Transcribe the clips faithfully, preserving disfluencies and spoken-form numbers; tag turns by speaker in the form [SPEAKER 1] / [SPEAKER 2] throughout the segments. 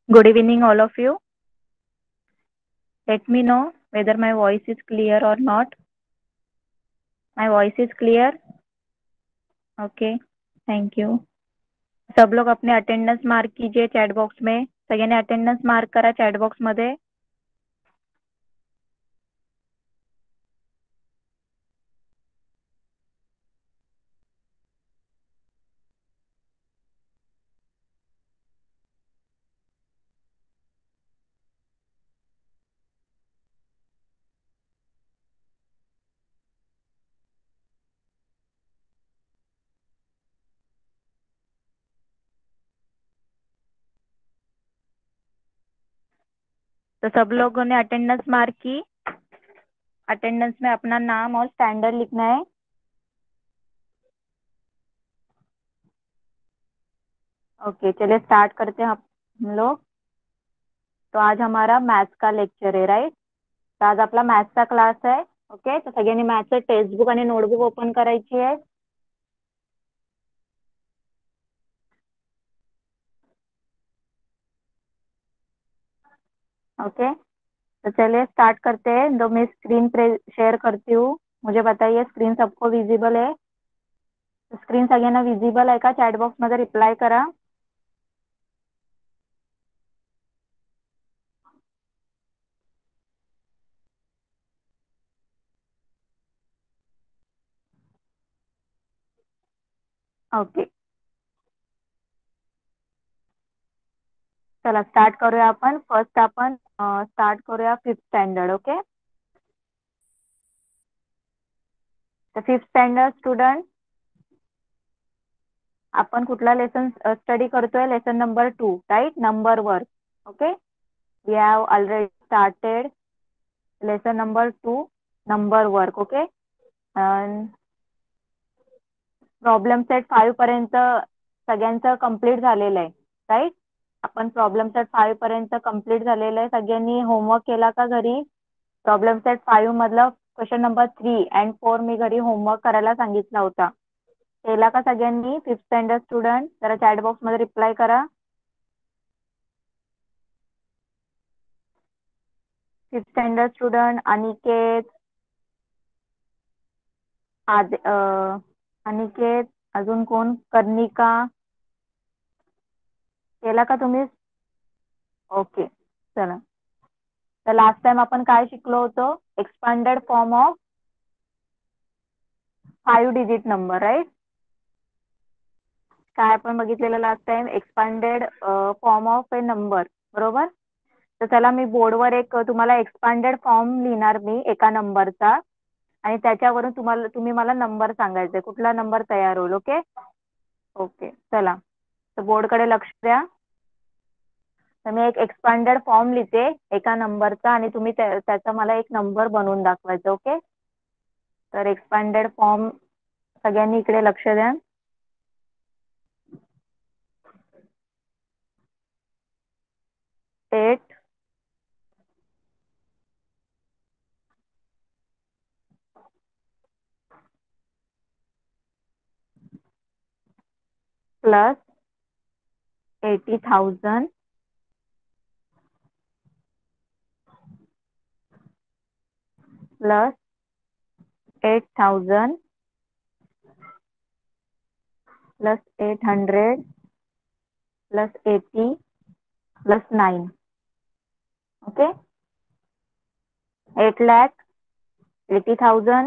[SPEAKER 1] Good evening, all of you. Let me know whether my voice is clear or not. My voice is clear? Okay, thank you. सब लोग अपने attendance mark कीजिए chat box में. सगळ्यांनी attendance mark करा chat box मध्ये. तो सब लोगों ने अटेंडेंस मार्क की. अटेंडेंस में अपना नाम और स्टैंडर्ड लिखना है. ओके, चलिए स्टार्ट करते हैं हम लोग. तो आज हमारा मैथ्स का लेक्चर है, राइट. तो आज आपला मॅथ्सचा क्लास आहे. ओके, तर सगळ्यांनी मॅथ्सचं टेक्स्टबुक आणि नोटबुक ओपन करायची आहे. ओके, तो चलिए स्टार्ट करते हैं. तो मैं स्क्रीन शेयर करती हूँ. मुझे बताइए स्क्रीन सबको विजिबल है. स्क्रीन सगळ्यांना विजिबल आहे का? चॅट बॉक्स मध्ये रिप्लाय करा. ओके, चला स्टार्ट करूया आपण. फर्स्ट आपण स्टार्ट करूया फिफ्थ स्टँडर्ड. ओके, तर फिफ्थ स्टँडर्ड स्टुडंट आपण कुठला लेसन स्टडी करतोय? Lesson number two, right. Number work. Okay, we have already started lesson number two, number work. Okay, problem set five पर्यंत सगळ्यांचं कंप्लीट झालेलं आहे, राईट. आपण प्रॉब्लेम सेट फाईव्ह पर्यंत कंप्लीट झालेलं आहे. सगळ्यांनी होमवर्क केला का घरी? प्रॉब्लेम सेट फाईव्ह मधलं question number three and four मी घरी होमवर्क करायला सांगितला होता. केला का सगळ्यांनी? फिफ्थ स्टँडर्ड स्टुडंट जरा चॅट बॉक्स मध्ये रिप्लाय करा. फिफ्थ स्टँडर्ड स्टुडंट अनिकेत, आद अनिकेत, अजून कोण? कर्णिका, केला का तुम्ही? ओके, चला. तर लास्ट टाइम आपण काय शिकलो होतो? Expanded form of five digit number, right. काय आपण बघितलेलं last time? Expanded form of a number, बरोबर. तर चला मी बोर्डवर एक तुम्हाला एक्सपांडेड फॉर्म लिहिणार मी एका नंबरचा, आणि त्याच्यावरून तुम्हाला तुम्ही मला नंबर सांगायचे कुठला नंबर तयार होईल. ओके ओके, चला. तर बोर्डकडे लक्ष द्या. तर मी एक एक्सपांडेड फॉर्म लिहिते एका नंबरचा, आणि तुम्ही त्याचा मला एक नंबर बनवून दाखवायचा. ओके, तर एक्सपांडेड फॉर्म सगळ्यांनी इकडे लक्ष द्या. Eight plus eighty thousand plus eight thousand plus eight hundred plus eighty plus nine. Okay, eight lakh eighty thousand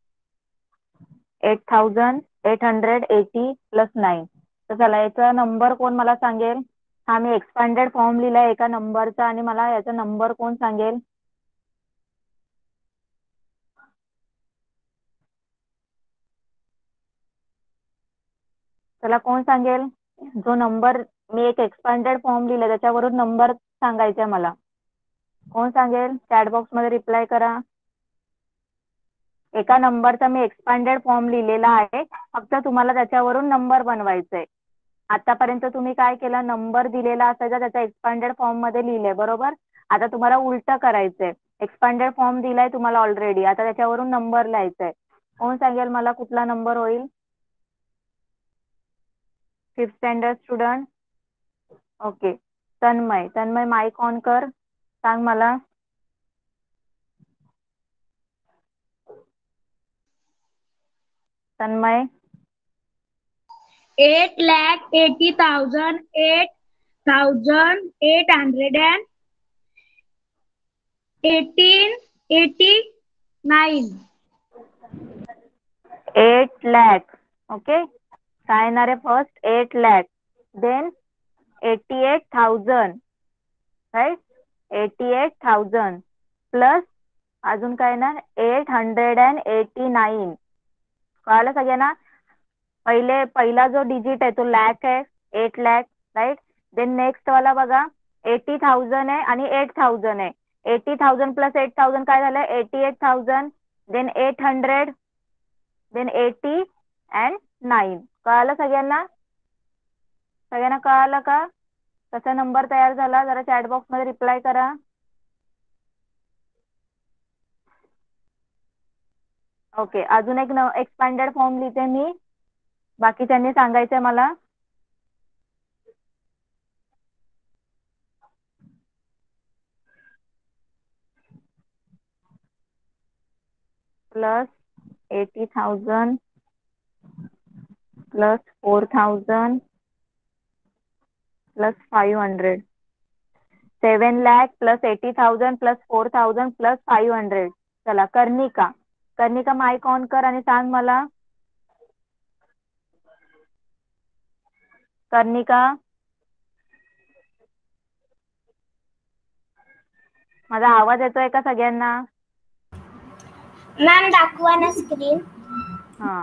[SPEAKER 1] eight thousand eight hundred eighty plus nine. तर चला याचा नंबर कोण मला सांगेल? हा मी एक्सपांडेड फॉर्म लिहिलाय एका नंबरचा, आणि मला याचा नंबर कोण सांगेल? त्याला कोण सांगेल? जो नंबर मी एक एक्सपांडेड फॉर्म लिहिलाय त्याच्यावरून नंबर सांगायचा मला. कोण सांगेल? चॅट बॉक्स मध्ये रिप्लाय करा. एका नंबरचा मी एक्सपांडेड फॉर्म लिहिलेला आहे, फक्त तुम्हाला त्याच्यावरून नंबर बनवायचा आहे. आतापर्यंत तुम्ही काय केलं? नंबर दिलेला असायचा त्याच्या एक्सपांडेड फॉर्म मध्ये लिहिले, बरोबर. आता तुम्हाला उलट करायचंय. एक्सपांडेड फॉर्म दिलाय तुम्हाला ऑलरेडी, आता त्याच्यावरून नंबर लिहायचा आहे. कोण सांगेल मला कुठला नंबर होईल? Fifth standard student. Okay, Tanmay Tanmay mike on कर, सांग मला. Tanmay.
[SPEAKER 2] Eight lakh eighty thousand eight thousand eight hundred and eighteen eighty nine.
[SPEAKER 1] Eight lakh. Okay, काय येणार आहे first? Eight lakh, then eighty eight thousand, right. Eighty eight thousand plus अजून काय येणार? Eight hundred and eighty nine. कळालं सगळ्यांना? पहिले पहिला जो डिजिट आहे तो लॅक आहे, eight lakh, right. Then next वाला बघा, एटी थाउजंड आहे आणि एट थाउजंड आहे. Eighty thousand plus eight thousand काय झालं? Eighty eight thousand, then eight hundred, then eighty and nine. कळालं सगळ्यांना? सगळ्यांना कळालं का कसा नंबर तयार झाला? जरा चॅट बॉक्स मध्ये रिप्लाय करा. ओके, अजून एक एक्सपांडेड फॉर्म लिहिते मी, बाकीच्यांनी सांगायचंय मला. Plus eighty thousand plus four thousand plus five hundred. Seven lakh plus eighty thousand plus four thousand plus five hundred. चला कर्णिका, कर्णिका माईक ऑन कर आणि सांग मला. कर्णिका, माझा आवाज येतोय का सगळ्यांना?
[SPEAKER 2] मॅम दाखवा ना स्क्रीन.
[SPEAKER 1] हा,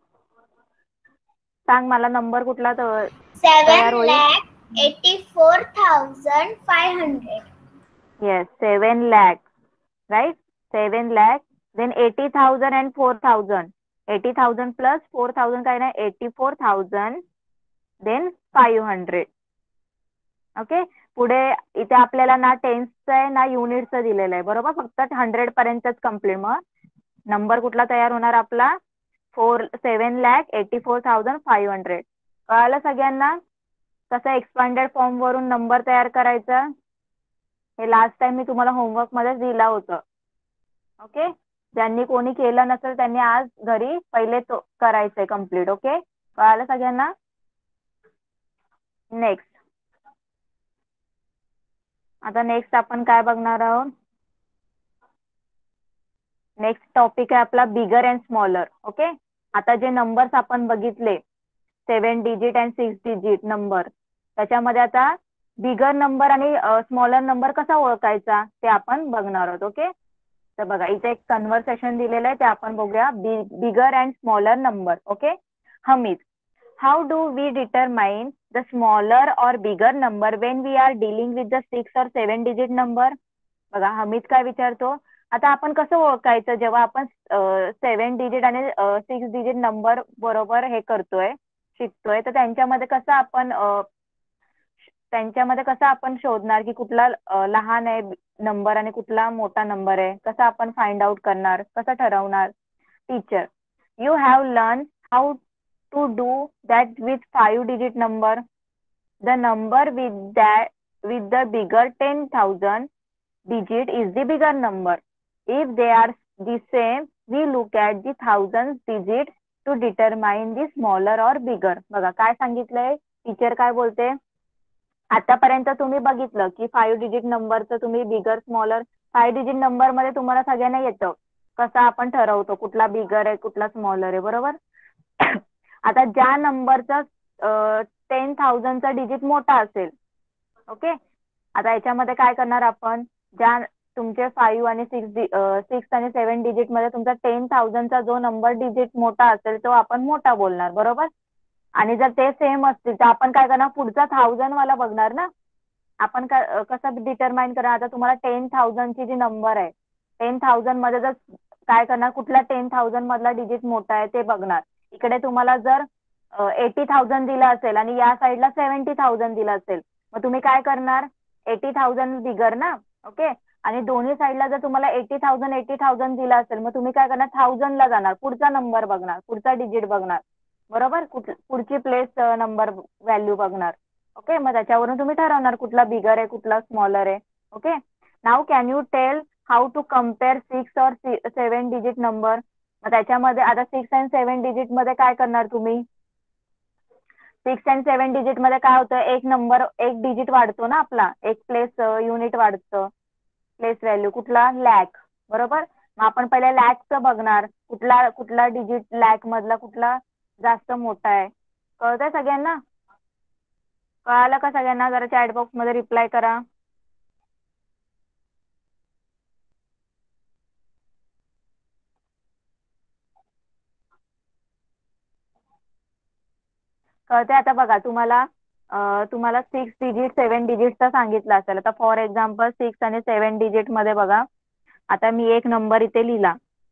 [SPEAKER 1] सांग मला नंबर कुठला तयार
[SPEAKER 2] सेवन
[SPEAKER 1] होईल?
[SPEAKER 2] Lakh eighty four thousand five hundred.
[SPEAKER 1] Yes, seven lakh, right. Seven lakh, then eighty thousand and four thousand. Eighty thousand plus four thousand काय नाही, eighty four thousand, then five hundred. Okay, पुढे इथे आपल्याला ना टेन्सचं आहे ना युनिटचं दिलेलं आहे, बरोबर. फक्त हंड्रेड पर्यंतच कम्प्लीट. मग नंबर कुठला तयार होणार आपला? Four seven lakh eighty four thousand five hundred. कळालं सगळ्यांना कसं एक्सपांडेड फॉर्म वरून नंबर तयार करायचा? हे लास्ट टाइम मी तुम्हाला होमवर्क मध्ये दिला होतं. ओके, ज्यांनी कोणी केलं नसेल त्यांनी आज घरी पहिले तो करायचंय कम्प्लीट. ओके, कळालं सगळ्यांना? नेक्स्ट, आता नेक्स्ट आपण काय बघणार आहोत? नेक्स्ट टॉपिक आहे आपला बिगर अँड स्मॉलर. ओके, आता जे नंबर्स आपण बघितले seven digit and six digit number, त्याच्यामध्ये आता बिगर नंबर आणि स्मॉलर नंबर कसा ओळखायचा ते आपण बघणार आहोत. ओके, तर बघा इथे एक कन्व्हर्सेशन दिलेलं आहे, ते आपण बघूया. Bigger and smaller number. Okay, Hamid, how do we determine the smaller or bigger number when we are dealing with the six or seven digit number? बघा हमीद काय विचारतो, आता आपण कसं ओळखायचं जेव्हा आपण सेवन डिजिट आणि सिक्स डिजिट नंबर बरोबर हे करतोय, शिकतोय, तर त्यांच्यामध्ये कसं आपण त्यांच्यामध्ये कसं आपण शोधणार की कुठला लहान आहे नंबर आणि कुठला मोठा नंबर आहे? कसं आपण फाइंड आउट करणार, कसं ठरवणार? Teacher, you have learn how to do that with five digit number. The number with that with the bigger ten thousand digit is the bigger number. If they are the same, we look at the thousands digit to determine the smaller or bigger. बघा काय सांगितलंय teacher, काय बोलते? आतापर्यंत तुम्ही बघितलं की five digit नंबरचं तुम्ही bigger smaller, five digit number मध्ये तुम्हाला सगळ्यांना येतं कसं आपण ठरवतो कुठला बिगर आहे कुठला स्मॉलर आहे, बरोबर. आता ज्या नंबरचा टेन थाउजंडचा डिजिट मोठा असेल, ओके, आता याच्यामध्ये काय करणार आपण? ज्या तुमचे फाईव्ह आणि सिक्स सिक्स आणि सेवन डिजिट मध्ये तुमचा टेन थाउजंडचा जो नंबर डिजिट मोठा असेल तो आपण मोठा बोलणार, बरोबर. आणि जर ते सेम असतील तर आपण काय करणार? पुढचा थाउजंड वाला बघणार ना. आपण काय कसं डिटरमाइन करणार? आता तुम्हाला टेन थाउजंडची जी नंबर आहे, टेन थाउजंड मध्ये जर काय करणार, कुठला टेन थाउजंड मधला डिजिट मोठा आहे ते बघणार. इकडे तुम्हाला जर एटी थाउजंड दिला असेल आणि या साईडला सेव्हन्टी थाउजंड दिला असेल, मग तुम्ही काय करणार? एटी थाउजंड बिगर ना. ओके, आणि दोन्ही साईडला जर तुम्हाला एटी थाउजंड एटी थाउजंड दिला असेल, मग तुम्ही काय करणार? थाउजंडला जाणार, पुढचा नंबर बघणार, पुढचा डिजिट बघणार, बरोबर. पुढची प्लेस नंबर व्हॅल्यू बघणार. ओके, मग त्याच्यावरून तुम्ही ठरवणार कुठला बिगर आहे कुठला स्मॉलर आहे. Okay, now can you tell how to compare six or seven digit number. मग त्याच्यामध्ये आता सिक्स अँड सेवन डिजिट मध्ये काय करणार तुम्ही. सिक्स अँड सेवन डिजिट मध्ये काय होतं, एक नंबर एक डिजिट वाढतो ना आपला, एक प्लेस युनिट वाढतं, प्लेस व्हॅल्यू कुठला लॅक, बरोबर. मग आपण पहिले लॅकचं बघणार, कुठला कुठला डिजिट लॅक मधला कुठला जास्त मोठा आहे. कळतंय सगळ्यांना. कळालं का सगळ्यांना. जरा चॅट बॉक्स मध्ये रिप्लाय करा. कळते. आता बघा तुम्हाला अं, तुम्हाला सिक्स डिजिट सेवन डिजिटचा सांगितलं असेल. आता फॉर एक्झाम्पल सिक्स आणि सेवन डिजिट मध्ये बघा, आता मी एक नंबर इथे लिहिला,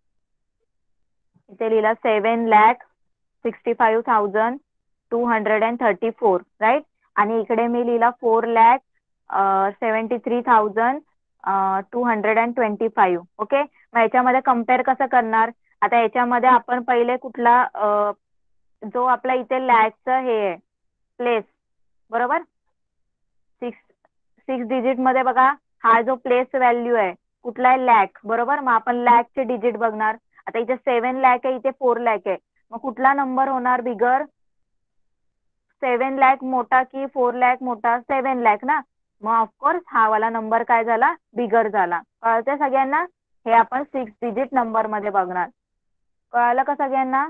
[SPEAKER 1] इथे लिहिला seven lakh sixty five thousand two hundred and thirty four right. आणि इकडे मी लिहिला four lakh seventy three thousand two hundred and twenty five. Okay, मग याच्यामध्ये कम्पेअर कसं करणार. आता याच्यामध्ये आपण पहिले कुठला अं, जो आपला इथे लॅकचं हे आहे प्लेस, बरोबर. सिक्स सिक्स डिजिट मध्ये बघा, हा जो प्लेस व्हॅल्यू आहे कुठला आहे लॅक, बरोबर. मग आपण लॅकचे डिजिट बघणार. आता इथे सेवन लॅक आहे, इथे फोर लॅक आहे, मग कुठला नंबर होणार बिगर. सेवन लॅक मोठा की फोर लॅक मोठा. सेवन लॅक ना. मग ऑफकोर्स हा वाला नंबर काय झाला, बिगर झाला. कळतंय सगळ्यांना. हे आपण सिक्स डिजिट नंबर मध्ये बघणार. कळालं का सगळ्यांना.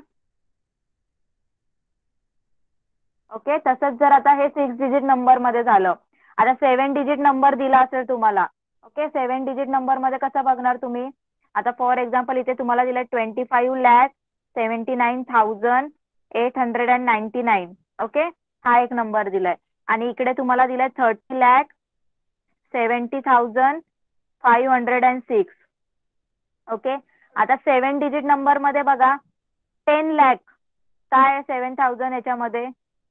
[SPEAKER 1] ओके, तसंच जर आता हे सिक्स डिजिट नंबर मध्ये झालं, आता सेवन डिजिट नंबर दिला असेल तुम्हाला. ओके, सेवन डिजिट नंबर मध्ये कसं बघणार तुम्ही. आता फॉर एक्झाम्पल इथे तुम्हाला दिलंय twenty five lakh seventy nine thousand eight hundred and ninety nine. Okay, हा एक नंबर दिलाय. आणि इकडे तुम्हाला दिलाय thirty lakh seventy thousand five hundred and six. Okay, आता सेवन डिजिट नंबर मध्ये बघा, टेन लॅक काय आहे सेवन थाउजंड याच्यामध्ये.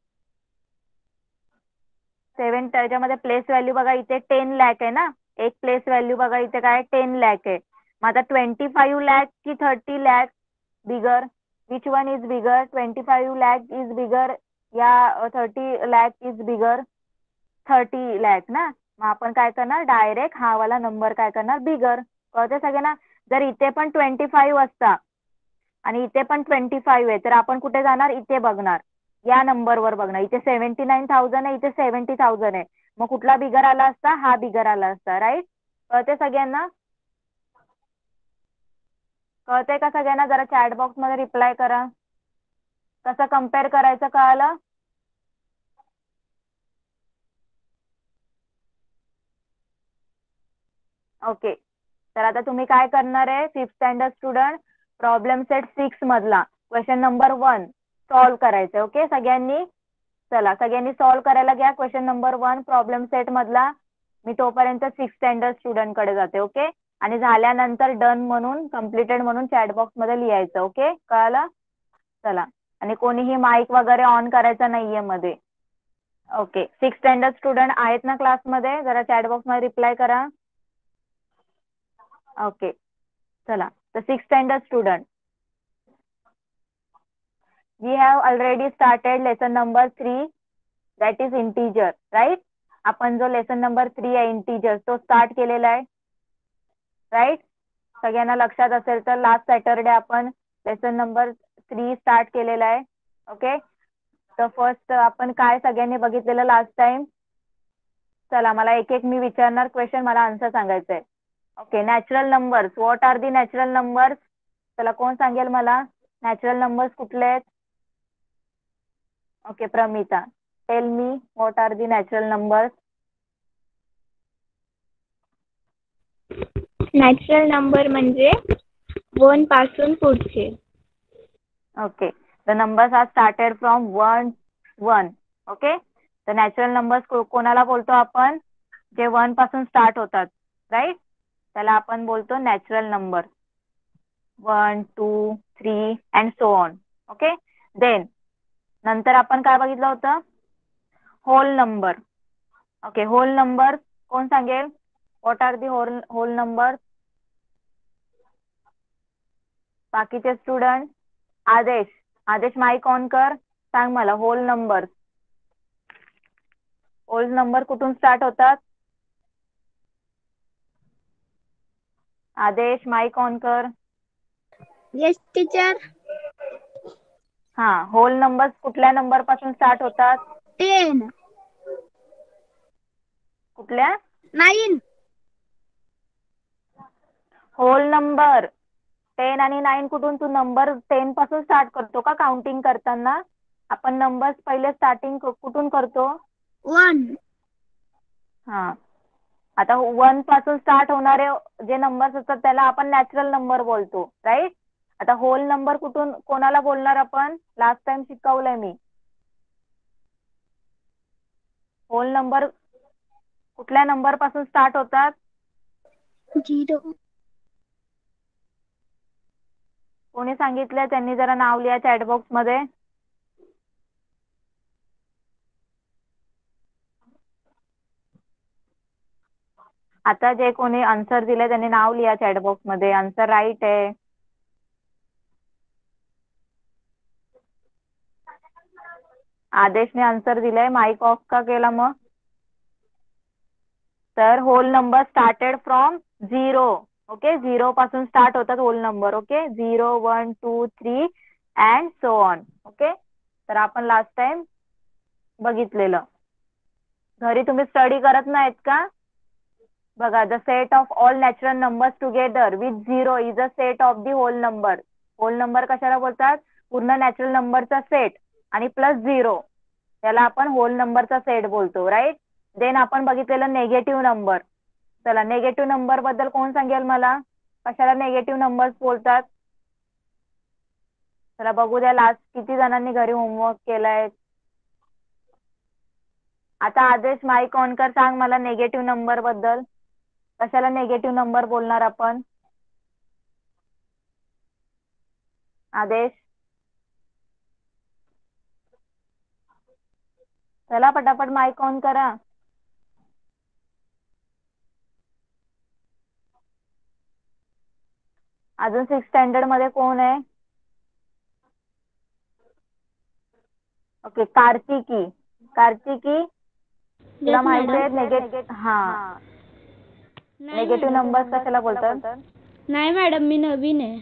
[SPEAKER 1] सेवन त्याच्यामध्ये प्लेस व्हॅल्यू बघा, इथे टेन लॅक आहे ना. एक प्लेस व्हॅल्यू बघा इथे काय टेन लॅक आहे. मग आता ट्वेंटी फाईव्ह लॅक की thirty lakh bigger. Which one is bigger. Twenty five lakh is bigger या thirty lakh is bigger. Thirty lakh ना. मग आपण काय करणार, डायरेक्ट हा वाला नंबर काय करणार, बिगर. कळते सगळ्यांना. जर इथे पण ट्वेंटी फाईव्ह असता आणि इथे पण ट्वेंटी फाईव्ह आहे, तर आपण कुठे जाणार, इथे बघणार, या नंबरवर बघणार. इथे सेव्हन्टी नाईन थाउजंड आहे, इथे सेव्हन्टी थाउजंड आहे, मग कुठला बिगर आला असता, हा बिगर आला असता. राईट. कळते सगळ्यांना. कळते का सगळ्यांना. जरा चॅट बॉक्स मध्ये रिप्लाय करा. कसं कम्पेअर करायचं कळालं. ओके, तर आता तुम्ही काय करणार आहे, fifth standard student, problem set six मधला क्वेश्चन नंबर वन सॉल्व्ह करायचं. ओके सगळ्यांनी. चला सगळ्यांनी सॉल्व्ह करायला घ्या question number one problem set मधला. मी तोपर्यंत सिक्स स्टँडर्ड स्टुडंट कडे जाते. ओके, आणि झाल्यानंतर डन म्हणून कम्प्लिटेड म्हणून चॅट बॉक्स मध्ये लिहायचं. ओके, कळालं. चला, आणि कोणीही माईक वगैरे ऑन करायचा नाहीये मध्ये. ओके, सिक्स स्टँडर्ड स्टुडंट आहेत ना क्लासमध्ये. जरा चॅट बॉक्स मध्ये रिप्लाय करा. ओके, चला. तर six standard student, we have already started lesson number three, that is integer, right. आपण जो लेसन नंबर थ्री आहे इंटीजर तो स्टार्ट केलेला आहे. राईट. सगळ्यांना लक्षात असेल तर लास्ट सॅटरडे आपण लेसन नंबर थ्री स्टार्ट केलेला आहे. ओके, तर फर्स्ट आपण काय सगळ्यांनी बघितलेलं लास्ट टाइम. चला मला एक एक मी विचारणार क्वेश्चन, मला आन्सर सांगायचं आहे. Okay, natural numbers, what are the natural numbers. चला कोण सांगेल मला नॅचरल नंबर्स कुठले आहेत. Okay, Pramita, tell me what are the natural numbers.
[SPEAKER 3] Natural number म्हणजे वन पासून पुढचे.
[SPEAKER 1] Okay, the numbers are started from one one. Okay, तर नॅचरल नंबर्स कोणाला बोलतो आपण, जे वन पासून स्टार्ट होतात. राईट, त्याला आपण बोलतो natural number. One two three and so on. Okay, then नंतर आपण काय बघितलं होतं, whole number. Okay, whole number कोण सांगेल, what are the whole whole number. बाकीचे स्टुडंट. आदेश, आदेश माईक ऑन कर, सांग मला होल नंबर. होल नंबर कुठून स्टार्ट होतात? आदेश माईक ऑन कर.
[SPEAKER 3] Yes teacher.
[SPEAKER 1] हा, होल नंबर्स कुठल्या नंबर पासून स्टार्ट होतात?
[SPEAKER 3] टेन.
[SPEAKER 1] कुठल्या?
[SPEAKER 3] नाईन.
[SPEAKER 1] होल नंबर टेन आणि नाईन कुठून? तू नंबर टेन पासून स्टार्ट करतो का काउंटिंग करताना? आपण नंबर्स पहिले स्टार्टिंग कुठून करतो?
[SPEAKER 3] वन.
[SPEAKER 1] हा, आता वन पासून स्टार्ट होणारे जे नंबर्स असतात त्याला आपण नॅचरल नंबर बोलतो, राईट? आता होल नंबर कुठून कोणाला बोलणार आपण? लास्ट टाइम शिकवलंय मी. होल नंबर कुठल्या नंबर पासून स्टार्ट होतात?
[SPEAKER 3] झिरो.
[SPEAKER 1] कोणी सांगितलं? त्यांनी जरा नाव लिहा चॅट बॉक्स मध्ये. आता जे कोणी आन्सर दिले त्यांनी नाव लिहा चॅट बॉक्स मध्ये. आन्सर राईट आहे. आदेशने आन्सर दिलाय. माईक ऑफ का केला मग? तर whole number started from zero. Okay, zero पासून स्टार्ट होतात whole number. Okay, zero one two three and so on. Okay, तर आपण लास्ट टाइम बघितलेलं. घरी तुम्ही स्टडी करत नाहीत का? बघा, the set of all natural numbers together with zero is a set of the whole number. Whole number कशाला बोलतात? पूर्ण नॅचरल नंबरचा सेट आणि प्लस झिरो, त्याला आपण होल नंबरचा सेट बोलतो, राईट? देन आपण बघितलेलं नेगेटिव्ह नंबर. चला, नेगेटिव्ह नंबर बद्दल कोण सांगेल मला? कशाला नेगेटिव्ह नंबर्स बोलतात? चला बघू द्या, लास्ट किती जणांनी घरी होमवर्क केलाय. आता आदेश माईक ऑन कर, सांग मला नेगेटिव्ह नंबर बद्दल. कशाला नेगेटिव्ह नंबर बोलणार आपण? आदेश, चला पटापट माईक ऑन करा. अजून सिक्स स्टँडर्ड मध्ये कोण आहे? ओके, कार्तिकी. कार्तिकी, तुला माहिती आहे नेगेटिव्ह? हा, नेगेटिव्ह नंबर्स कशाला बोलतात?
[SPEAKER 3] नाही मॅडम, मी नवीन आहे.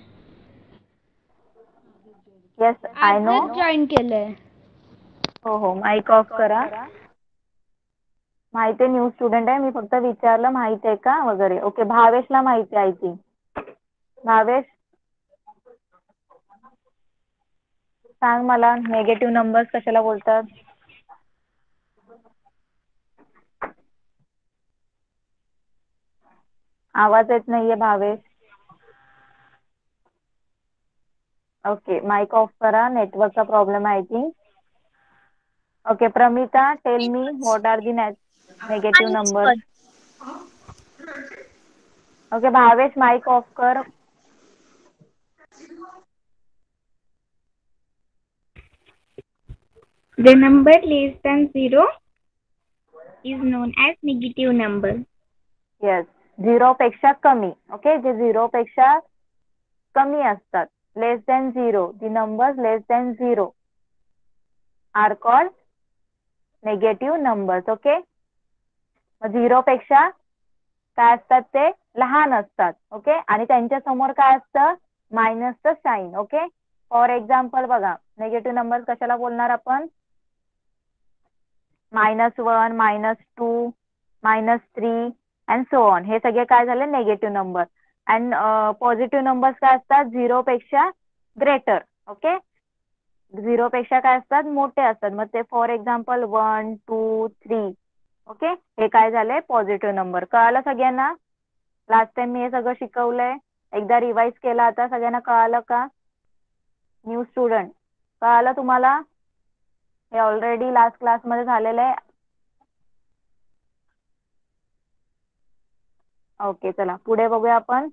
[SPEAKER 1] Yes, I know.
[SPEAKER 3] आजच जॉईन केलंय.
[SPEAKER 1] हो हो, माईक ऑफ करा. माहिती आहे, न्यू स्टुडंट आहे. मी फक्त विचारलं माहिती आहे का वगैरे. ओके, भावेशला माहिती आहे आय थिंक. भावेश, सांग मला नेगेटिव्ह नंबर्स कशाला बोलतात? आवाज येत नाहीये भावेश. ओके, माईक ऑफ करा. नेटवर्कचा प्रॉब्लेम आहे I think. Okay, Pramita, tell me what are the negative numbers? Okay, Bhavesh mike off कर.
[SPEAKER 3] The number less than zero is known as negative number.
[SPEAKER 1] Yes, zero पेक्षा कमी. ओके, जे झिरो पेक्षा कमी असतात, less than zero, the numbers less than zero are called negative numbers. Okay, zero पेक्षा काय असतात? ते लहान असतात. ओके, आणि त्यांच्या समोर काय असतं? मायनसचं साइन. ओके, फॉर एक्झाम्पल बघा, नेगेटिव्ह नंबर्स कशाला बोलणार आपण? Minus one, minus two, minus three and so on. हे सगळे काय झाले? Negative number. And positive numbers काय असतात? झिरो पेक्षा ग्रेटर. ओके, झिरो पेक्षा काय असतात? मोठे असतात. मग ते for example one two three. Okay, हे काय झाले? Positive number. कळालं सगळ्यांना? लास्ट टाइम मी हे सगळं शिकवलंय, एकदा रिवाइज केला. आता सगळ्यांना कळालं का? न्यू स्टुडंट, कळालं तुम्हाला? हे ऑलरेडी लास्ट क्लासमध्ये झालेलं आहे. ओके, चला पुढे बघूया आपण.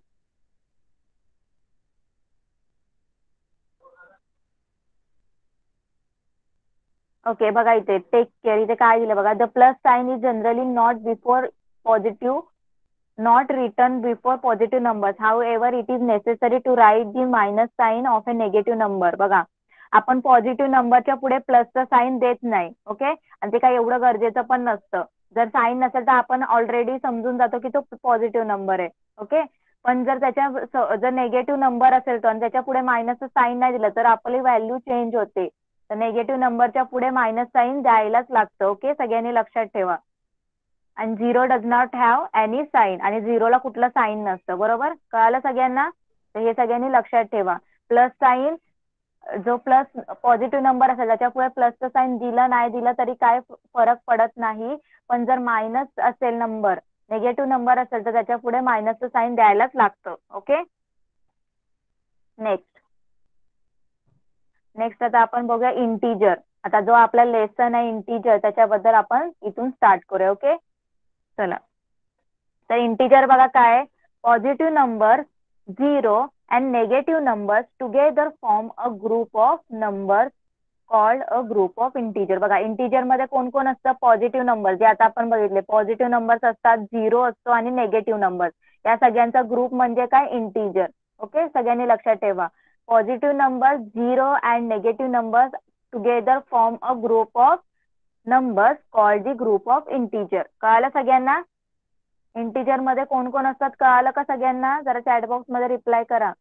[SPEAKER 1] ओके, बघा इथे टेक केअर. इथे काय दिलं बघा? The plus sign is generally not before positive, not written before positive numbers. However, it is necessary to write the minus sign of a negative number. बघा, आपण पॉझिटिव्ह नंबरच्या पुढे प्लसचं साईन देत नाही. ओके, आणि ते काही एवढं गरजेचं पण नसतं. जर साईन नसेल तर आपण ऑलरेडी समजून जातो की तो पॉझिटिव्ह नंबर आहे. ओके, पण जर त्याच्या जर नेगेटिव्ह नंबर असेल तो आणि त्याच्या पुढे मायनसचं साईन नाही दिलं तर आपली व्हॅल्यू चेंज होते. तर नेगेटिव्ह नंबरच्या पुढे मायनस साईन द्यायलाच लागतं. ओके, सगळ्यांनी लक्षात ठेवा. आणि zero does not have any sign, आणि झिरोला कुठलं साईन नसतं. बरोबर, कळालं सगळ्यांना? तर हे सगळ्यांनी लक्षात ठेवा. प्लस साईन, जो प्लस पॉझिटिव्ह नंबर असेल त्याच्या पुढे प्लसचं साईन दिलं नाही दिलं तरी काय फरक पडत नाही. पण जर मायनस असेल नंबर, नेगेटिव्ह नंबर असेल तर त्याच्या पुढे मायनसचं साईन द्यायलाच लागतं. ओके, नेक्स्ट नेक्स्ट आता आपण बघूया इंटीजर. आता जो आपला लेसन आहे इंटीजर त्याच्याबद्दल आपण इथून स्टार्ट करूया. ओके, चला. तर इंटीजर बघा काय, positive number zero and negative numbers together form a group of numbers called a group of integer. बघा इंटीजर मध्ये कोण कोण असतं, पॉझिटिव्ह नंबर जे आता आपण बघितले पॉझिटिव्ह नंबर्स असतात, झिरो असतो आणि नेगेटिव्ह नंबर, या सगळ्यांचा ग्रुप म्हणजे काय, इंटीजर. ओके, सगळ्यांनी लक्षात ठेवा. Positive number zero and negative numbers together form a group of numbers called the group of integer. कळालं सगळ्यांना? इंटीजर मध्ये कोण कोण असतात कळालं का सगळ्यांना? जरा चॅट बॉक्स मध्ये रिप्लाय करा.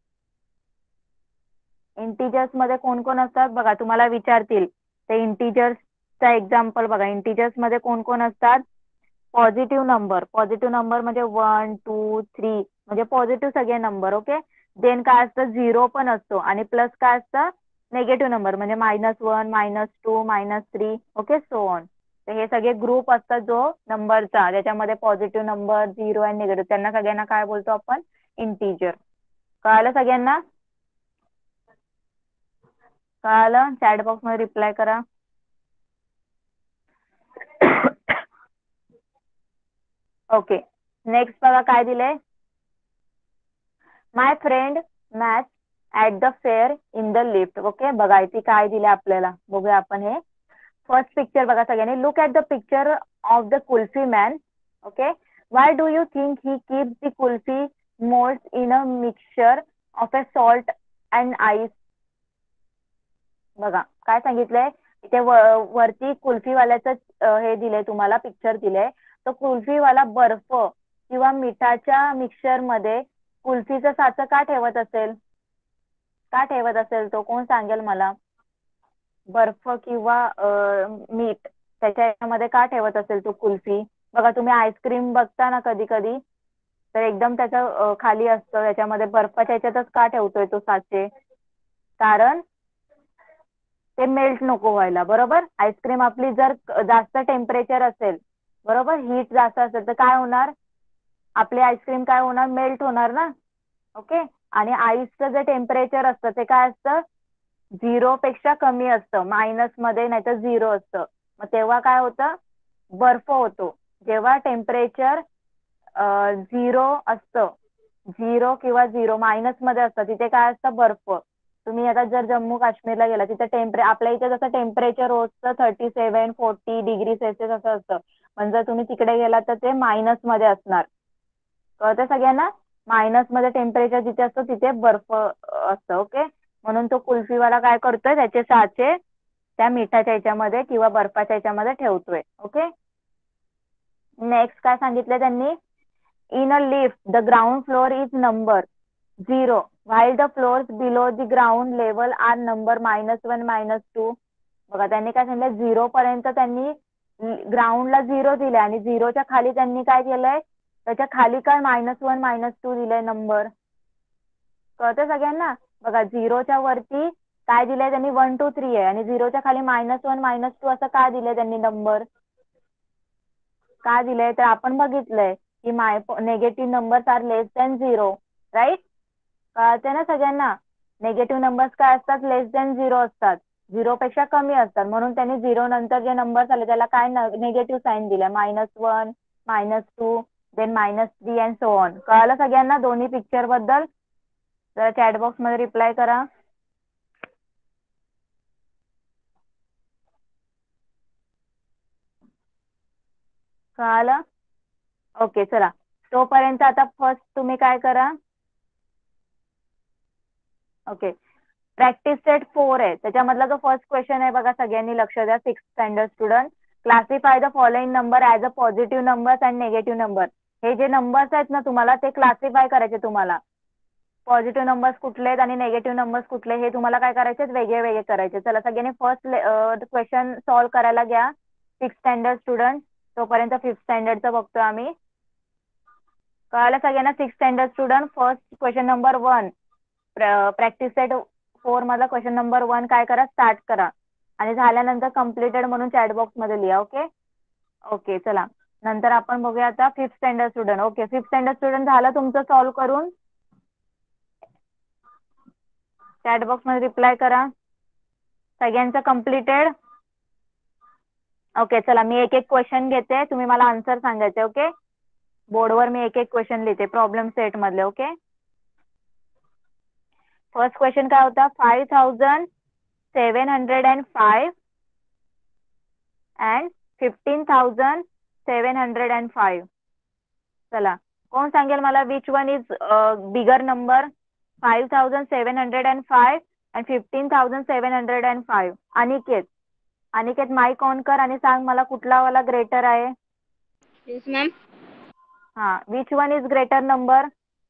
[SPEAKER 1] इंटीजर्स मध्ये कोण कोण असतात बघा, तुम्हाला विचारतील ते इंटीजर्सचा एक्झाम्पल बघा. इंटीजर्स मध्ये कोण कोण असतात, पॉझिटिव्ह नंबर, पॉझिटिव्ह नंबर म्हणजे वन टू थ्री म्हणजे पॉझिटिव्ह सगळे नंबर. ओके, देन काय असतं, झिरो पण असतो आणि प्लस काय असतं, नेगेटिव्ह नंबर म्हणजे minus one minus two minus three. Okay, so on. तर हे सगळे ग्रुप असतात जो नंबरचा, ज्याच्यामध्ये पॉझिटिव्ह नंबर झिरो आणि निगेटिव्ह, त्यांना सगळ्यांना काय बोलतो आपण, इंटीजर. कळालं सगळ्यांना? कळालं? चॅट बॉक्स मध्ये रिप्लाय करा. ओके, नेक्स्ट बघा काय दिलंय, my friend match at the fair in the lift. Okay, बघा इथे काय दिले आपल्याला, बघूया आपण हे. फर्स्ट पिक्चर बघा सगळ्यांनी, look at the picture of the kulfi man. Okay, why do you think he keeps the kulfi moulds in a mixture of a salt and ice. बघा काय सांगितलंय इथे, वरती कुल्फीवाल्याचं हे दिलंय तुम्हाला, पिक्चर दिलंय. तो कुल्फीवाला बर्फ किंवा मिठाच्या मिक्सचर मध्ये कुल्फीचं साचं का ठेवत असेल, का ठेवत असेल तो, कोण सांगेल मला? बर्फ किंवा मीठ त्याच्यामध्ये का ठेवत असेल तो कुल्फी. बघा तुम्ही आईस्क्रीम बघता ना कधी कधी, तर एकदम त्याचं खाली असतं, त्याच्यामध्ये बर्फाच्या ह्याच्यातच का ठेवतोय तो साचे, कारण ते मेल्ट नको व्हायला. बरोबर, आईस्क्रीम आपली जर जास्त टेम्परेचर असेल, बरोबर, हीट जास्त असेल तर काय होणार, आपली आईस्क्रीम काय होणार, मेल्ट होणार ना. ओके, आणि आईसचं जे टेम्परेचर असतं ते काय असतं, झिरो पेक्षा कमी असतं, मायनस मध्ये नाही तर झिरो असतं. मग तेव्हा काय होतं, बर्फ होतो. जेव्हा टेम्परेचर झिरो असतं, झिरो किंवा झिरो मायनस मध्ये असतं, तिथे काय असतं, बर्फ. तुम्ही आता जर जम्मू काश्मीरला गेला तिथे टेम्परे आपल्या इथे जसं टेम्परेचर रोजचं thirty seven forty degree Celsius असं असतं, पण जर तुम्ही तिकडे गेला तर ते मायनस मध्ये असणार. कळतं सगळ्यांना? मायनस मध्ये टेम्परेचर जिथे असतं तिथे बर्फ असतं. ओके, म्हणून तो कुल्फीवाला काय करतोय, त्याचे साचे त्या मिठाच्या ह्याच्यामध्ये किंवा बर्फाच्या ह्याच्यामध्ये ठेवतोय. ओके, नेक्स्ट काय सांगितलंय त्यांनी, in a lift the ground floor is number zero while the floors below the ground level are number minus one minus two. बघा त्यांनी काय सांगितलं, झिरो पर्यंत त्यांनी ग्राउंडला झिरो दिले आणि झिरोच्या खाली त्यांनी काय केलंय, त्याच्या खाली काय मायनस वन मायनस टू दिलंय नंबर. कळतं सगळ्यांना? बघा झिरोच्या वरती काय दिलंय त्यांनी, वन टू थ्री आहे, आणि झिरोच्या खाली मायनस वन मायनस टू असं का दिलंय त्यांनी नंबर, का दिलंय, तर आपण बघितलंय की my negative numbers are less than zero. Right, कळते ना सगळ्यांना? नेगेटिव्ह नंबर्स काय असतात, लेस दॅन झिरो असतात, झिरो पेक्षा कमी असतात, म्हणून त्यांनी झिरो नंतर जे नंबर्स आले त्याला काय नेगेटिव्ह साईन दिलाय, minus one minus two then minus three and so on. कळालं सगळ्यांना दोन्ही पिक्चर बद्दल? जरा चॅट बॉक्स मध्ये रिप्लाय करा. कळालं? ओके, चला तोपर्यंत आता फर्स्ट तुम्ही काय करा, ओके प्रॅक्टिस सेट फोर आहे, त्याच्यामधला जो फर्स्ट क्वेश्चन आहे बघा, सगळ्यांनी लक्ष द्या. Six standard student, classify the following number as a positive numbers and negative number. हे जे नंबर्स आहेत ना तुम्हाला ते क्लासिफाय करायचे. तुम्हाला पॉझिटिव्ह नंबर्स कुठले आहेत आणि निगेटिव्ह नंबर्स कुठले हे तुम्हाला काय करायचे, वेगळे वेगळे करायचे. चला सगळ्यांनी फर्स्ट क्वेश्चन सॉल्व्ह करायला घ्या. सिक्स स्टँडर्ड स्टुडंट, तोपर्यंत फिफ्थ स्टँडर्डचं बघतो आम्ही. कळालं सगळ्यांना? Six standard student, first question number one, practice set four मधला क्वेश्चन नंबर वन काय करा, स्टार्ट करा आणि झाल्यानंतर कम्प्लिटेड म्हणून चॅट बॉक्स मध्ये लिहा. ओके ओके चला नंतर आपण बघूया आता fifth standard student. Okay fifth standard student झालं तुमचं सॉल्व्ह करून? चॅट बॉक्स मध्ये रिप्लाय करा. सगळ्यांचं कम्प्लिटेड? ओके चला मी एक एक क्वेश्चन घेते, तुम्ही मला आन्सर सांगायचे. ओके बोर्डवर मी एक एक क्वेश्चन लिहिते प्रॉब्लेम सेट मधले. ओके फर्स्ट क्वेश्चन काय होता, five thousand seven hundred and five and fifteen thousand seven hundred and five. चला कोण सांगेल मला which one is bigger number, five thousand seven hundred and five and fifteen thousand seven hundred and five. Aniket, Aniket mike on कर आणि सांग मला कुठला वाला ग्रेटर आहे.
[SPEAKER 3] Yes, ma'am.
[SPEAKER 1] हा which one is greater number?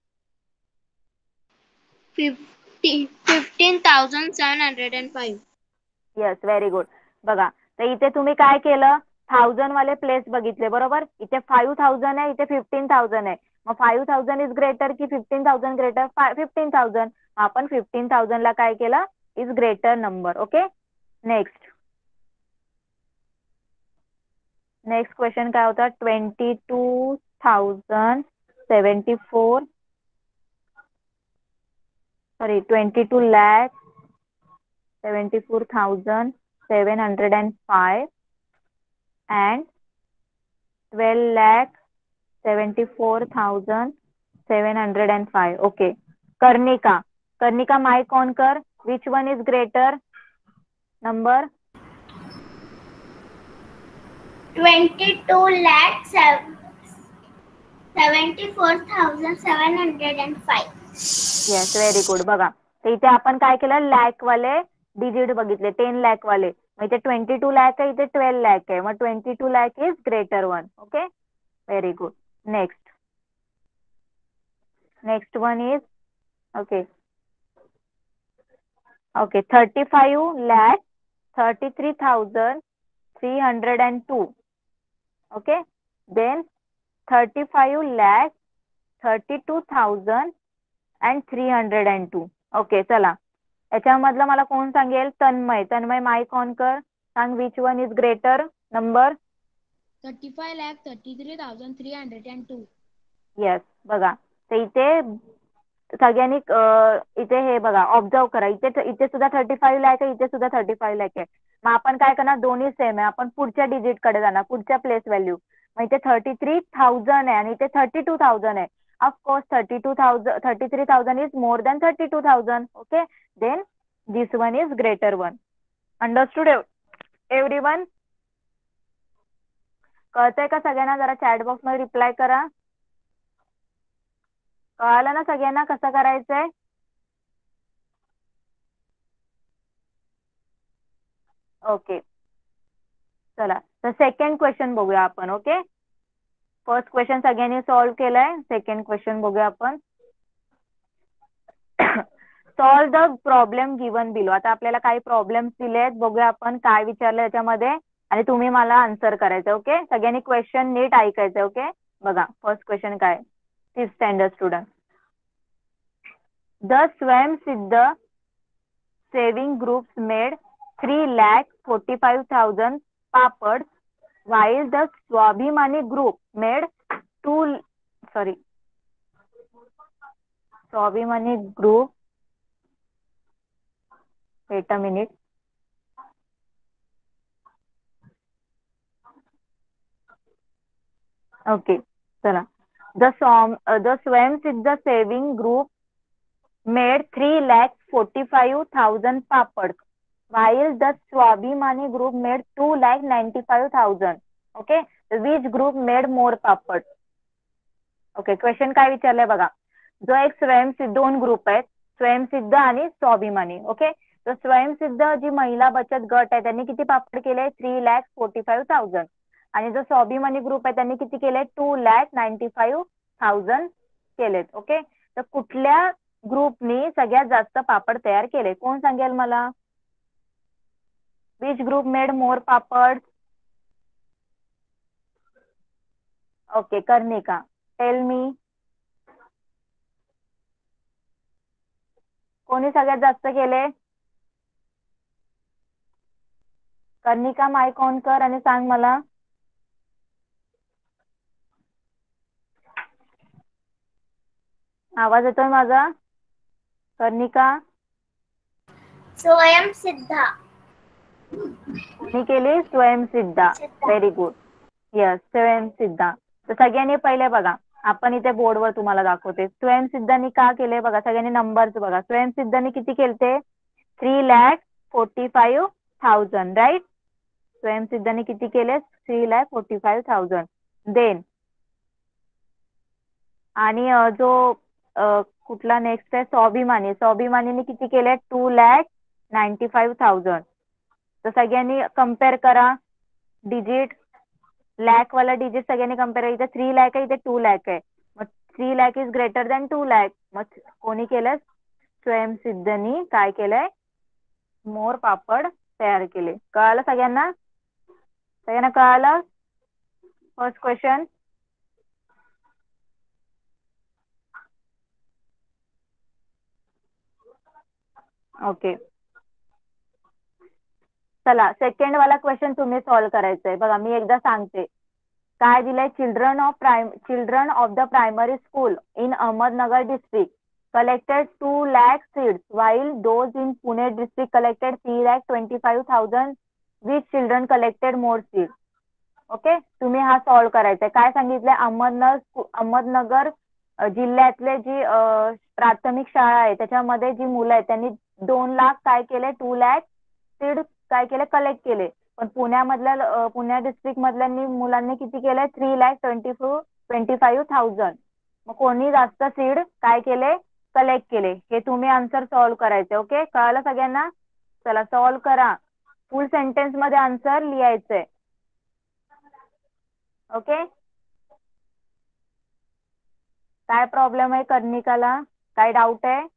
[SPEAKER 3] Fifty, fifteen thousand seven hundred and five.
[SPEAKER 1] Yes very good. बघा तर इथे तुम्ही काय केलं, थाउजंड वाले प्लेस बघितले बरोबर. इथे फाईव्ह थाउजंड आहे, इथे फिफ्टीन थाउजंड आहे. मग फाईव्ह थाउजंड इज ग्रेटर की fifteen thousand greater? Fifteen thousand. आपण फिफ्टीन थाउजंड ला काय केलं, is greater number. Okay next next question काय होता, twenty two thousand seventy four sorry twenty two lakh seventy four thousand seven hundred and five and twelve lakh seventy four thousand seven hundred and five. Okay Karnika, Karnika mike on कर. Which one is greater number?
[SPEAKER 3] Twenty-two lakh seventy-four thousand seven hundred and five.
[SPEAKER 1] Yes very good. बघा तर इथे आपण काय केलं, लॅक वाले digit बघितले, ten lakh वाले. मग इथे ट्वेंटी टू लॅक आहे, इथे ट्वेल्व लॅक आहे. मग twenty two lakh is greater one. Okay very good. Next next one is okay okay thirty five lakh thirty three thousand three hundred and two. Okay then thirty five lakh thirty two thousand and three hundred and two. Okay चला याच्यामधलं मला कोण सांगेल, Tanmay. Tanmay mike on कर, सांग which one is greater number?
[SPEAKER 2] thirty-five lakh thirty-three thousand three hundred two.
[SPEAKER 1] Yes बघा तर इथे सगळ्यांनी इथे हे बघा ऑब्झर्व करा, इथे इथे सुद्धा थर्टी फाईव्ह लॅक आहे, इथे सुद्धा थर्टी फाईव्ह लॅक आहे. मग आपण काय करणार, दोन्ही सेम आहे, आपण पुढच्या डिजिट कडे जाणार, पुढच्या प्लेस व्हॅल्यू. मग इथे थर्टी थ्री थाउजंड आहे आणि इथे थर्टी टू थाउजंड आहे. Of course thirty two thousand thirty three thousand is more than thirty two thousand. Okay then this one is greater one. Understood everyone? कळतंय का सगळ्यांना? जरा चॅट बॉक्स मध्ये reply करा. कळालं ना सगळ्यांना कसं करायचंय? ओके चला तर सेकंड क्वेश्चन बघूया आपण. ओके फर्स्ट क्वेश्चन सगळ्यांनी सॉल्व्ह केलाय, सेकंड क्वेश्चन बघूया आपण. Solve the problem given below. आता आपल्याला काही प्रॉब्लेम्स दिले आहेत, बघूया आपण काय विचारलं याच्यामध्ये आणि तुम्ही मला आन्सर करायचं. ओके सगळ्यांनी क्वेश्चन नीट ऐकायचं. ओके बघा फर्स्ट क्वेश्चन काय, fifth standard student. The Swayamsiddh saving groups made three lakh forty-five thousand papads, while the Swabhimani group made two sorry Swabhimani group wait a minute okay चला the Swam uh, the Swayamsiddha saving group made three lakh forty-five thousand papads, while the Swabhimani group made two lakh ninety-five thousand. Okay, which group made more papads? Okay, question काय विचारलंय बघा. जो एक स्वयंसिद्ध दोन group आहेत स्वयंसिद्ध आणि स्वाभिमानी. Okay, तर स्वयंसिद्ध जी महिला बचत गट आहे त्यांनी किती पापड केले? Three lakh forty five thousand. आणि जो स्वाभिमानी ग्रुप आहे त्यांनी किती केले? Two lakh ninety five thousand केलेत. ओके, तर कुठल्या ग्रुपनी सगळ्यात जास्त पापड तयार केले? कोण सांगेल मला? Which group made more papad? Okay, Karnika, tell me. कोणी सगळ्यात जास्त केले? कर्णिका, माईक ऑन कर आणि सांग मला. आवाज येतोय माझा? कर्णिका,
[SPEAKER 3] स्वयंसिद्धा.
[SPEAKER 1] कोणी केली? Swayamsiddha. Very good. Yes, Swayamsiddha. तर सगळ्यांनी पहिले बघा, आपण इथे बोर्डवर तुम्हाला दाखवते. स्वयंसिद्धांनी का केले बघा, सगळ्यांनी नंबर्स बघा. स्वयंसिद्धांनी किती केलते? Three lakh forty five thousand, right. स्वयंसिद्धांनी किती केले? Three lakh forty five thousand. Then आणि अ, जो अ, कुठला नेक्स्ट आहे? स्वाभिमानी. स्वाभिमानीने किती केले? Two lakh ninety five thousand. तर सगळ्यांनी कम्पेअर करा डिजिट. लॅक वाला डिजिट सगळ्यांनी कम्पेअर. इथे थ्री लॅक आहे, इथे टू लॅक आहे. मग three lakh is greater than two lakh. मग कोणी केलं? स्वयंसिद्धनी काय केलंय? मोर पापड तयार केले. कळालं सगळ्यांना? सगळ्यांना कळालं? First question. ओके, चला सेकंड वाला क्वेश्चन तुम्ही सॉल्व्ह करायचंय. बघा मी एकदा सांगते काय दिलंय. Children of prime children of the primary school in Ahmednagar district collected two lakh seeds while those in Pune district collected three lakh twenty-five thousand. Which children collected more seeds? Okay, तुम्ही हा solve करायचा आहे. काय सांगितलंय? अहमदनगर अहमदनगर अ, जिल्ह्यातले जी अ, प्राथमिक शाळा आहे त्याच्यामध्ये जी मुलं आहेत त्यांनी दोन लाख काय केले? टू लॅक सीड काय केले? कलेक्ट केले. पण पुण्यामधल्या अ, पुण्या डिस्ट्रिक्ट मधल्या मुलांनी किती केलंय? Three lakh twenty four twenty five thousand. मग कोणी जास्त सीड काय केले? कलेक्ट केले. हे तुम्ही आन्सर सॉल्व्ह करायचे. ओके, कळालं सगळ्यांना? चला सॉल्व्ह करा. फुल सेंटेन्स मध्ये आन्सर लिहायचंय. ओके, काय प्रॉब्लेम आहे कर्णिकाला? काय डाऊट आहे?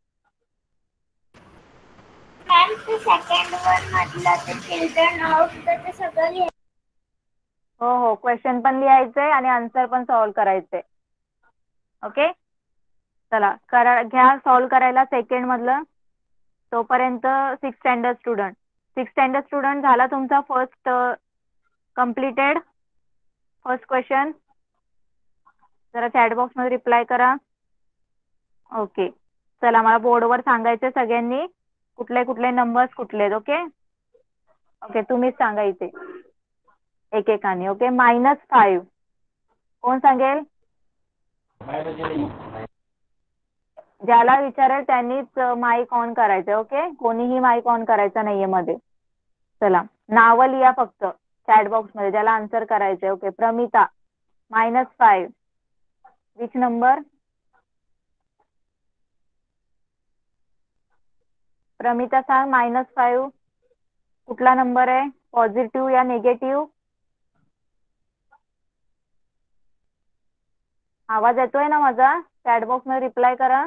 [SPEAKER 3] मॅम ते सेकंड वन म्हटलं ते चिल्ड्रन ऑफ ते सगळं लिहायचं.
[SPEAKER 1] हो हो, क्वेश्चन पण लिहायचंय आणि आन्सर पण सॉल्व्ह करायचंय. ओके, चला करा, घ्या सॉल्व्ह करायला सेकंड मधलं. तोपर्यंत six standard student six standard student झाला तुमचा फर्स्ट कम्प्लिटेड. फर्स्ट क्वेश्चन जरा चॅट बॉक्स मध्ये रिप्लाय करा. ओके, चला मला बोर्डवर सांगायचे सगळ्यांनी कुठले कुठले नंबर्स कुठले आहेत. ओके ओके, तुम्हीच सांगा इथे एकेकाने. ओके, मायनस फाईव्ह कोण सांगेल? ज्याला विचारेल त्यांनीच माईक ऑन करायचं. ओके, कोणीही माईक ऑन करायचा नाहीये मध्ये. चला नावं लिहा फक्त चॅट बॉक्स मध्ये ज्याला आन्सर करायचंय. Okay, Pramita minus five. Which number? Pramita सांग, मायनस फाईव्ह कुठला नंबर आहे? पॉझिटिव्ह या निगेटिव्ह? आवाज येतोय ना माझा? चॅट बॉक्स मध्ये रिप्लाय करा.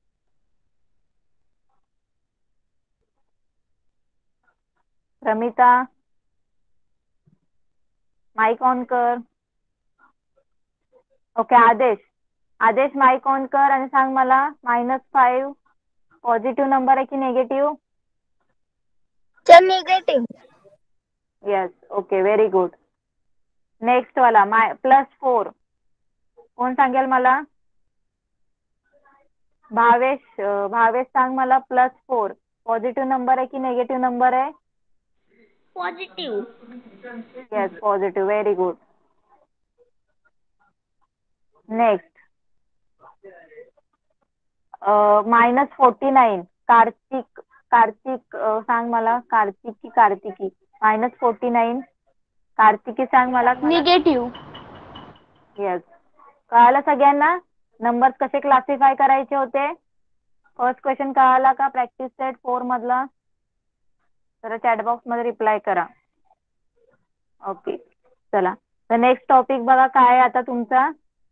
[SPEAKER 1] प्रमिता माईक ऑन कर. ओके, आदेश आदेश माईक ऑन कर आणि सांग मला मायनस फाईव्ह पॉझिटिव्ह नंबर आहे की negative?
[SPEAKER 3] Negative.
[SPEAKER 1] Yes, okay, very good. Next वाला माय प्लस फोर कोण सांगेल मला? भावेश अं, भावेश सांग मला प्लस फोर पॉझिटिव्ह नंबर आहे की निगेटिव्ह नंबर आहे?
[SPEAKER 3] Positive.
[SPEAKER 1] Yes, positive, very good. Next minus forty nine Kartik Kartik अं, सांग मला कार्तिक की Kartiki? Minus forty nine Kartiki सांग मला.
[SPEAKER 3] निगेटिव्ह.
[SPEAKER 1] येस, कळालं सगळ्यांना? नंबर्स कसे क्लासिफाय करायचे होते? फर्स्ट क्वेश्चन कळाला का प्रॅक्टिस सेट फोर मधला? तर चॅट बॉक्स मध्ये रिप्लाय करा. ओके चला, तर नेक्स्ट टॉपिक बघा काय आहे आता तुमचा.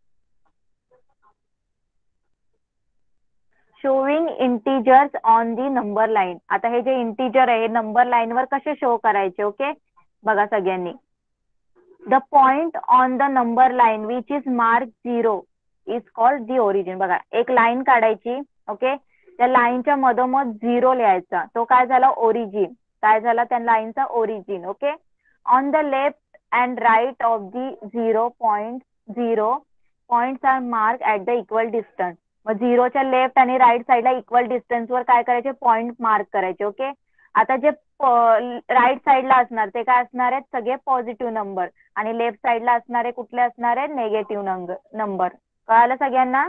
[SPEAKER 1] Showing integers on the number line. आता हे जे इंटीजर आहे नंबर लाईन वर कसे शो करायचे? ओके बघा सगळ्यांनी. The point on the number line which is mark zero is called the origin. बघा एक लाईन काढायची. ओके, त्या लाईनच्या मधोमध झिरो लिहायचा, तो काय झाला? ओरिजिन. काय झाला त्या लाईनचा? Origin. Okay, on the left and right of the zero point zero points are mark at the equal distance. मग झिरोच्या लेफ्ट आणि राईट साईडला इक्वल डिस्टन्स वर काय करायचे? पॉइंट मार्क करायचे. ओके, आता जे राईट साईडला असणार ते काय असणार आहेत? सगळे पॉझिटिव्ह नंबर, आणि लेफ्ट साईडला असणारे कुठले असणार आहेत? Negative number. कळालं सगळ्यांना?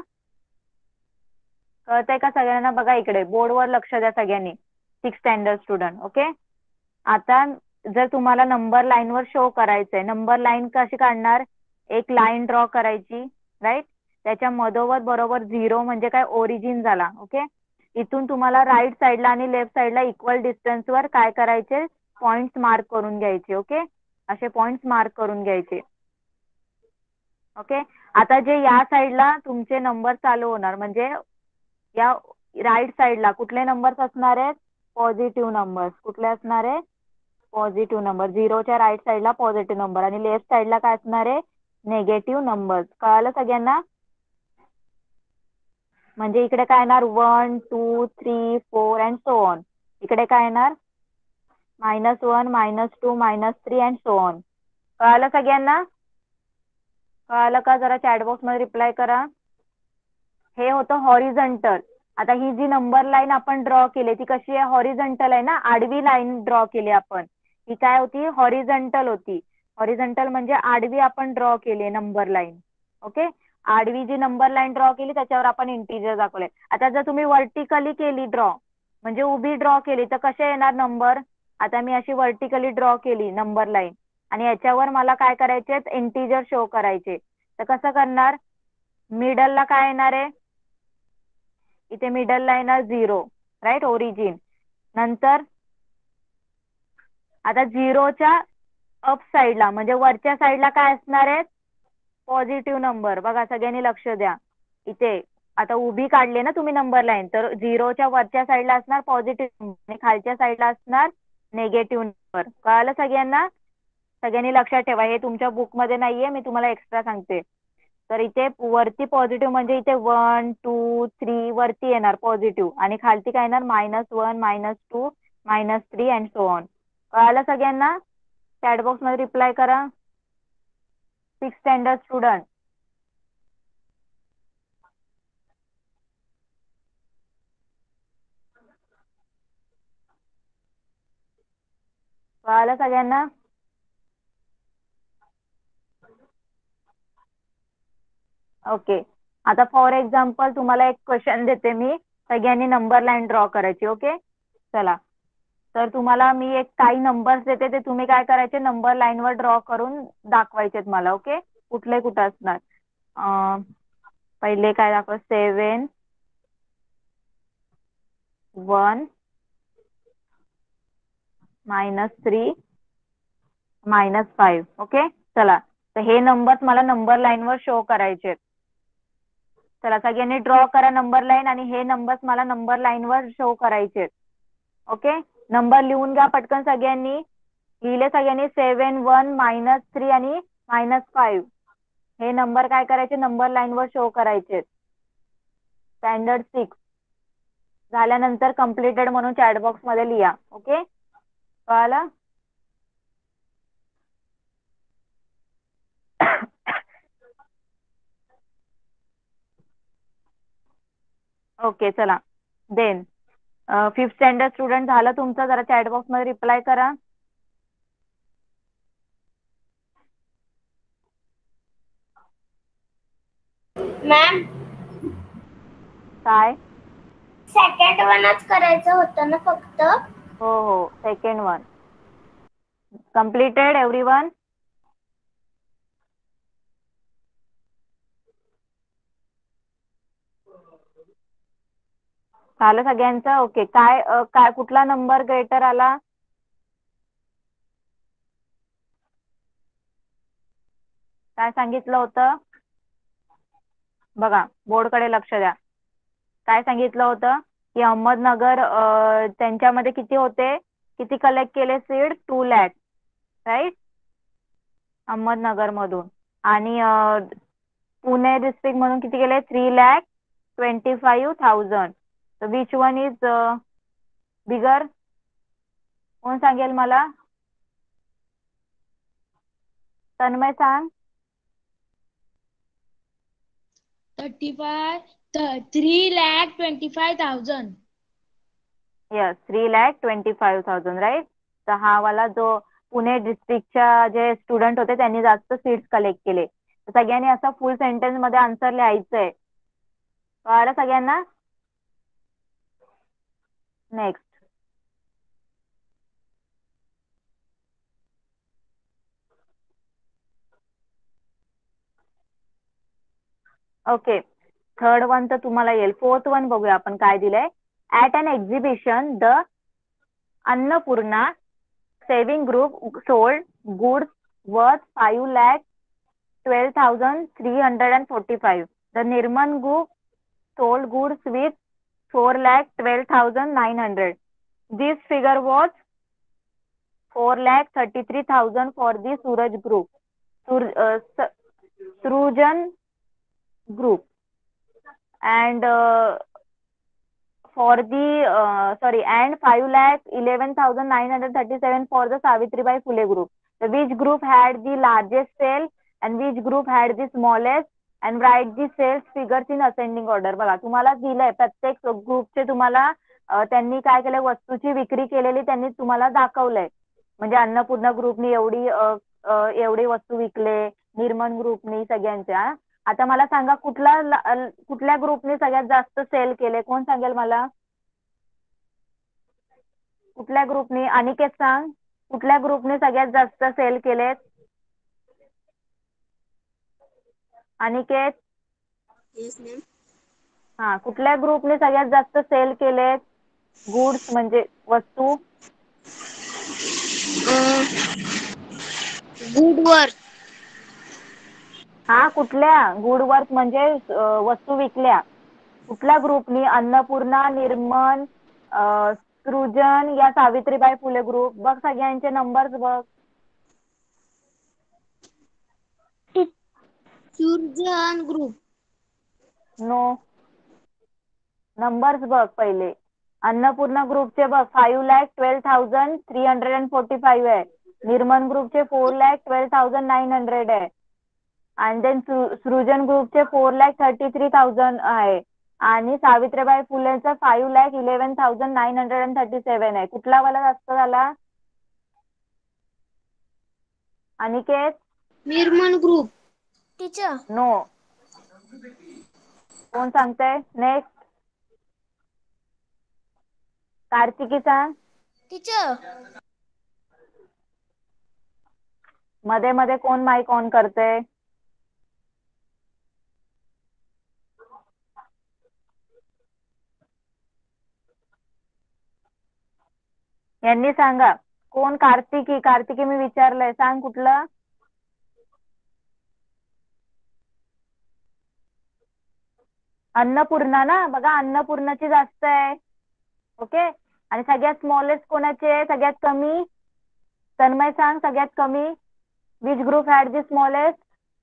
[SPEAKER 1] कळतंय का सगळ्यांना? बघा इकडे बोर्डवर लक्ष द्या सगळ्यांनी, सिक्स स्टँडर्ड स्टुडंट. ओके, आता जर तुम्हाला नंबर लाईनवर शो करायचंय, नंबर लाईन कशी काढणार? एक लाईन ड्रॉ करायची, राईट. त्याच्या मधोमध बरोबर झिरो म्हणजे काय? ओरिजिन झाला. ओके, इथून तुम्हाला राईट साईडला आणि लेफ्ट साईडला इक्वल डिस्टन्सवर काय करायचे? पॉइंट्स मार्क करून घ्यायचे. ओके, असे पॉइंट्स मार्क करून घ्यायचे. ओके, आता जे या साईडला तुमचे नंबर चालू होणार म्हणजे या राईट साईडला कुठले नंबर्स असणार आहेत? Positive numbers. कुठले असणार आहे? Positive number. झिरोच्या राईट साईडला पॉझिटिव्ह नंबर आणि लेफ्ट साईडला काय असणार आहे? Negative numbers. कळालं सगळ्यांना? म्हणजे इकडे काय येणार? One two three four and so on. इकडे काय येणार? Minus one minus two minus three and so on. कळालं सगळ्यांना? कळालं का? जरा चॅटबॉक्स मध्ये रिप्लाय करा. हे होतं हॉरिझॉन्टल. आता ही जी नंबर लाईन आपण ड्रॉ केली ती कशी आहे? हॉरिझॉन्टल आहे ना, आडवी लाईन ड्रॉ केली आपण. ही काय होती? हॉरिझॉन्टल होती. हॉरिझॉन्टल म्हणजे आडवी आपण ड्रॉ केली नंबर लाईन. ओके, आडवी जी नंबर लाईन ड्रॉ केली त्याच्यावर आपण इंटीजर दाखवले. आता जर तुम्ही वर्टिकली केली ड्रॉ, म्हणजे उभी ड्रॉ केली, तर कसे येणार नंबर? आता मी अशी वर्टिकली ड्रॉ केली नंबर लाईन आणि याच्यावर मला काय करायचे? इंटीजर शो करायचे. तर कसं करणार? मिडलला काय येणार आहे? इथे मिडलला येणार झिरो, राईट, ओरिजिन. नंतर आता झिरोच्या अप साईडला म्हणजे वरच्या साईडला काय असणार आहेत? Positive number. बघा सगळ्यांनी लक्ष द्या. इथे आता उभी काढली ना तुम्ही नंबर लाईन, तर झिरोच्या वरच्या साईडला असणार पॉझिटिव्ह नंबर आणि खालच्या साईडला असणार नेगेटिव्ह नंबर. कळालं सगळ्यांना? सगळ्यांनी लक्षात ठेवा, हे तुमच्या बुक मध्ये नाहीये, मी तुम्हाला एक्स्ट्रा सांगते. तर इथे वरती पॉझिटिव्ह म्हणजे इथे वन टू थ्री वरती येणार पॉझिटिव्ह आणि खालती काय येणार? Minus one minus two minus three and so on. कळालं सगळ्यांना? चॅटबॉक्स मध्ये रिप्लाय करा, सिक्स स्टँडर्ड स्टुडंट. कळालं सगळ्यांना? ओके, आता फॉर एक्झाम्पल तुम्हाला एक क्वेश्चन देते मी, सगळ्यांनी नंबर लाईन ड्रॉ करायची. ओके चला, तर तुम्हाला मी एक काही नंबर्स देते, ते तुम्ही काय करायचे? नंबर लाईनवर ड्रॉ करून दाखवायचे मला. ओके, कुठले कुठे असणार? पहिले काय दाखव? Seven one minus three minus five. Okay चला, तर हे नंबर्स मला नंबर लाईनवर शो करायचे. चला सगळ्यांनी ड्रॉ करा नंबर लाईन आणि हे नंबर्स मला नंबर लाईनवर शो करायचे. ओके, नंबर लिहून घ्या पटकन सगळ्यांनी. लिहिले सगळ्यांनी? सेवन वन मायनस थ्री आणि मायनस फाईव्ह हे नंबर काय करायचे? नंबर लाईनवर शो करायचे. स्टँडर्ड सिक्स झाल्यानंतर कम्प्लिटेड म्हणून चॅटबॉक्स मध्ये लिहा. ओके, कळालं? ओके चला, देन फिफ्थ स्टँडर्ड स्टुडंट झालं तुमचं, जरा चॅटबॉक्स मध्ये रिप्लाय करा.
[SPEAKER 3] मॅम
[SPEAKER 1] काय?
[SPEAKER 3] सेकंड वनच करायचं होतं ना फक्त?
[SPEAKER 1] हो हो, सेकंड वन कम्प्लिटेड एव्हरीवन. झालं सगळ्यांचं? ओके. काय अ, काय कुठला नंबर ग्रेटर आला? काय सांगितलं होतं बघा, बोर्डकडे लक्ष द्या. काय सांगितलं होतं की अहमदनगर अ, त्यांच्यामध्ये किती होते, किती कलेक्ट केले seed? Two lakh, right, Ahmednagar मधून. आणि अ, पुणे डिस्ट्रिक्ट मधून किती केले? Three lakh twenty five thousand. तर विच वन इज बिगर? कोण सांगेल मला? तन्मय सांग.
[SPEAKER 2] Thirty five three lakh twenty five thousand.
[SPEAKER 1] Yes, three lakh twenty five thousand, right. तर हा वाला जो पुणे डिस्ट्रिक्टच्या जे स्टुडंट होते त्यांनी जास्त सीट्स कलेक्ट केले. तर सगळ्यांनी असं फुल सेंटेन्स मध्ये आन्सर लिहायचंय. कळलं सगळ्यांना? नेक्स्ट. ओके, थर्ड वन तर तुम्हाला येईल. फोर्थ वन बघूया आपण काय दिलंय. At an exhibition the Annapurna saving group sold goods worth five lakh twelve thousand three hundred and forty five. The Nirman group sold goods with four lakh twelve thousand nine hundred. This figure was four lakh thirty-three thousand for the Suraj group, Sur, uh, Srujan group, and uh, for the uh, sorry and five lakh eleven thousand nine hundred thirty-seven for the Savitribai Phule group. So which group had the largest sale and which group had the smallest, and write the sales figures in ascending order. बघा, तुम्हाला दिलंय प्रत्येक ग्रुपचे तुम्हाला अ, त्यांनी काय केलंय, वस्तूची विक्री केलेली त्यांनी तुम्हाला दाखवलंय. म्हणजे अन्नपूर्णा ग्रुपनी एवढी अ, अ, एवढी वस्तू विकले, निर्मन ग्रुपनी सगळ्यांच्या. आता मला सांगा कुठला ला- कुठल्या ग्रुपने सगळ्यात जास्त सेल केले? कोण सांगेल मला? कुठल्या ग्रुपने? अनिकेत सांग, कुठल्या ग्रुपने सगळ्यात जास्त सेल केलेत? अनिकेत?
[SPEAKER 3] Yes, ma'am.
[SPEAKER 1] हा, कुठल्या ग्रुपने सगळ्यात जास्त सेल केलेत गुड्स म्हणजे वस्तू?
[SPEAKER 3] Good work.
[SPEAKER 1] हा, कुठल्या? गुड वर्क म्हणजे अ, वस्तू विकल्या. कुठल्या ग्रुपनी? अन्नपूर्णा, निर्मन, अ, सृजन या सावित्रीबाई फुले ग्रुप. बघ सगळ्यांचे नंबर्स बघ.
[SPEAKER 3] Surjan group.
[SPEAKER 1] नो, नंबर्स बघ पहिले. अन्नपूर्णा ग्रुपचे बघ five lakh twelve thousand three hundred and forty five आहे. निर्मन ग्रुपचे four lakh twelve thousand nine hundred आहे. आणि देन सृजन ग्रुपचे four lakh thirty three thousand आहे. आणि सावित्रीबाई फुलेचा five lakh eleven thousand nine hundred and thirty seven आहे. कुठला वाला जास्त झाला? Aniket?
[SPEAKER 3] Nirman group. Teacher.
[SPEAKER 1] No. कोण सांगतंय? नेक्स्ट. कार्तिकी सांग.
[SPEAKER 3] Teacher.
[SPEAKER 1] मध्ये मध्ये कोण माईक ऑन करते? यांनी सांगा. कोण? कार्तिकी. कार्तिकी मी विचारलंय, सांग कुठलं? अन्नपूर्णा ना. बघा, अन्नपूर्णाची जास्त आहे. ओके. आणि सगळ्यात स्मॉलेस्ट कोणाची आहे? सगळ्यात कमी? तन्मय सांग, सगळ्यात कमी. Which group had the smallest?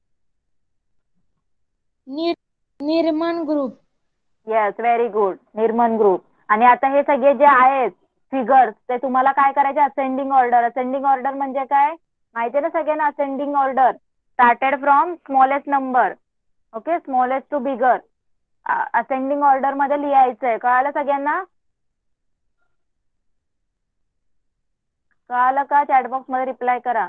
[SPEAKER 2] Nirman group.
[SPEAKER 1] Yes, very good, Nirman group. आणि आता हे सगळे जे आहेत फिगर्स ते तुम्हाला काय करायचे? Ascending order. असेंडिंग ऑर्डर म्हणजे काय माहिती आहे ना सगळ्यांना? Ascending order started from smallest number. Okay, smallest to bigger. Ascending order मध्ये लिहायचंय. कळालं सगळ्यांना? कळालं का? चॅटबॉक्स मध्ये रिप्लाय करा.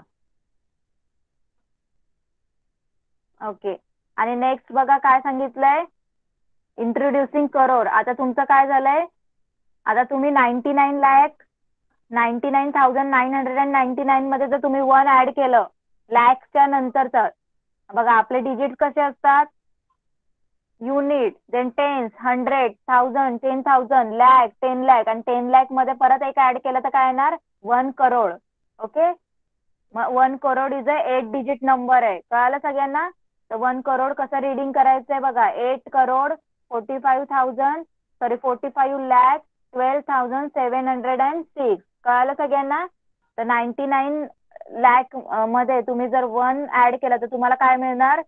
[SPEAKER 1] ओके. आणि नेक्स्ट बघा काय सांगितलंय. इंट्रोड्युसिंग करोड. आता तुमचं काय झालंय? आता तुम्ही ninety nine lakh ninety nine thousand nine hundred and ninety nine मध्ये जर तुम्ही वन ऍड केलं लॅक्सच्या नंतरचं, बघा आपले डिजिट कसे असतात? Unit, then tens, hundred, thousand, ten thousand, lakh, ten lakh आणि टेन लॅक मध्ये परत एक ऍड केलं तर काय येणार one crore. Okay, one crore is a eight digit number आहे. कळालं सगळ्यांना. तर वन करोड कसं रिडिंग करायचंय बघा. Eight crore forty five thousand sorry forty five lakh twelve thousand seven hundred and six. कळालं सगळ्यांना. तर नाईन्टी नाईन लॅक मध्ये तुम्ही जर वन ऍड केला तर तुम्हाला काय मिळणार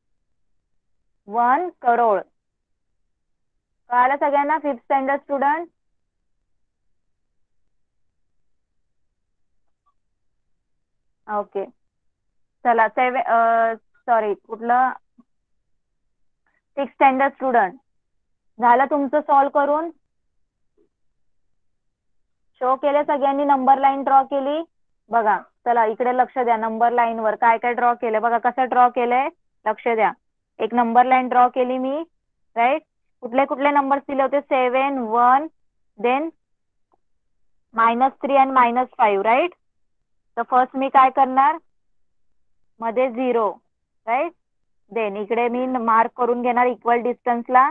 [SPEAKER 1] वन करोड. कळालं सगळ्यांना फिफ्थ स्टँडर्ड स्टुडंट. ओके चला सेवन सॉरी कुठलं सिक्स स्टँडर्ड स्टुडंट. झालं तुमचं सॉल्व करून. शो केले सगळ्यांनी. नंबर लाईन ड्रॉ केली बघा. चला इकडे लक्ष द्या. नंबर लाईन वर काय काय ड्रॉ केलं बघा. कसं ड्रॉ केलंय लक्ष द्या. एक नंबर लाईन ड्रॉ केली मी. राईट. कुठले कुठले नंबर दिले होते seven one then minus three and minus five. Right. तर फर्स्ट मी काय करणार मध्ये झिरो. राईट. देन इकडे मी मार्क करून घेणार इक्वल डिस्टन्सला.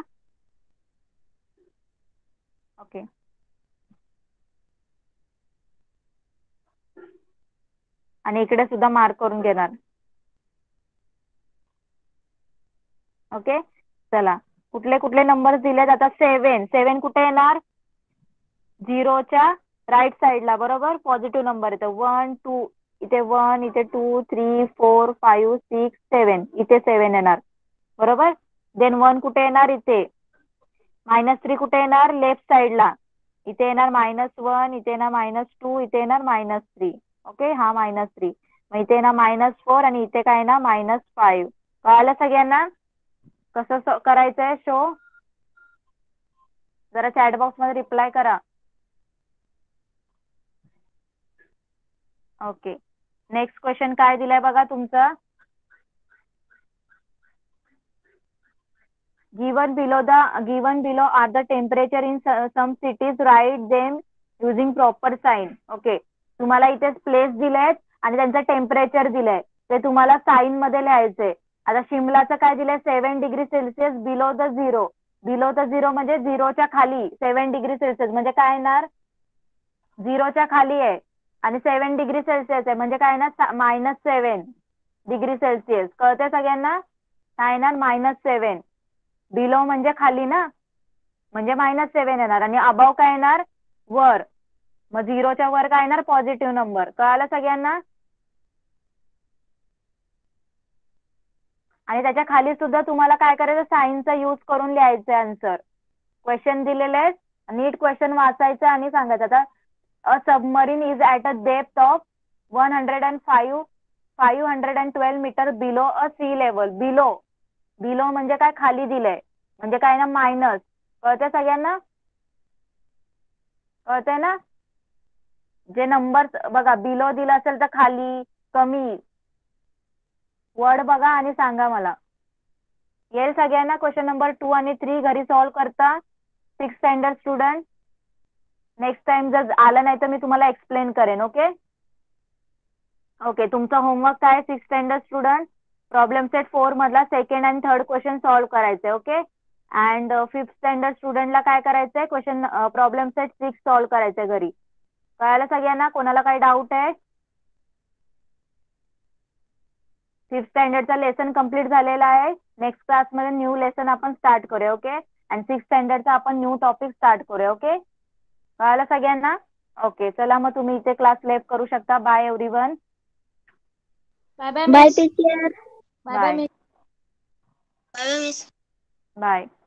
[SPEAKER 1] ओके आणि इकडे सुद्धा मार्क करून घेणार. ओके चला कुठले कुठले नंबर दिलेत आता. सेवन सेवन कुठे येणार झिरोच्या राईट साईडला. बरोबर. पॉझिटिव्ह नंबर येतो. वन टू इथे वन इथे two three four five six seven इथे सेवन येणार. बरोबर. देन वन कुठे येणार इथे. मायनस थ्री कुठे येणार लेफ्ट साईडला. इथे येणार मायनस वन इथे येणार मायनस टू इथे येणार मायनस थ्री. ओके हा मायनस थ्री. मग इथे येणार मायनस फोर आणि इथे काय येणार मायनस फाईव्ह. कळालं सगळ्यांना कसं करायचंय शो. जरा चॅट बॉक्स मध्ये रिप्लाय करा. ओके नेक्स्ट क्वेश्चन काय दिलाय बघा तुमचं. given below the given below are the temperature in some cities. Write them using proper sign. Okay तुम्हाला इथे प्लेस दिलेत आणि त्यांचं टेम्परेचर दिलंय ते तुम्हाला साईन मध्ये लिहायचंय. आता शिमलाचं काय दिलंय seven degree Celsius below the zero. Below the zero म्हणजे झिरोच्या खाली. सेव्हन डिग्री सेल्सिअस म्हणजे काय येणार झिरोच्या खाली आहे आणि सेव्हन डिग्री सेल्सिअस आहे म्हणजे काय येणार मायनस सेव्हन डिग्री सेल्सिअस. कळतंय सगळ्यांना. काय येणार मायनस सेव्हन. बिलो म्हणजे खाली ना म्हणजे मायनस सेव्हन येणार आणि अबाव काय येणार वर. मग झिरोच्या वर काय येणार पॉझिटिव्ह नंबर. कळालं सगळ्यांना. आणि त्याच्या खाली सुद्धा तुम्हाला काय करायचं साईनचा यूज करून लिहायचं आन्सर. क्वेश्चन दिलेले आहेत. नीट क्वेश्चन वाचायचं आणि सांगायचं. आता a submarine is at a depth of one hundred and five five hundred and twelve metre below a sea level. Below below म्हणजे काय खाली दिलंय म्हणजे काय ना मायनस. कळतंय सगळ्यांना. कळतंय ना. जे नंबर बघा बिलो दिला असेल तर खाली कमी वर्ड बघा आणि सांगा मला. येईल सगळ्यांना. क्वेश्चन नंबर टू आणि थ्री घरी सॉल्व करता six standard student. Next time जर आलं नाही तर मी तुम्हाला एक्सप्लेन करेन. ओके ओके तुमचा होमवर्क काय six standard student. Problem set four मधला second and third question solve करायचे. ओके अँड फिफ्थ स्टँडर्ड स्टुडंटला काय करायचंय question problem set six solve करायचंय घरी. कळालं सगळ्यांना. कोणाला काही डाऊट आहे. फिफ्थ स्टँडर्डचा लेसन कम्प्लीट झालेला आहे. नेक्स्ट क्लासमध्ये न्यू लेसन आपण स्टार्ट करूया. ओके अँड सिक्स स्टँडर्डचा आपण न्यू टॉपिक स्टार्ट करूया. ओके कळालं सगळ्यांना. ओके चला मग तुम्ही इथे क्लास लेफ्ट करू शकता. Bye everyone.
[SPEAKER 2] Bye bye
[SPEAKER 3] Bye teacher.
[SPEAKER 2] Bye bye
[SPEAKER 1] bye.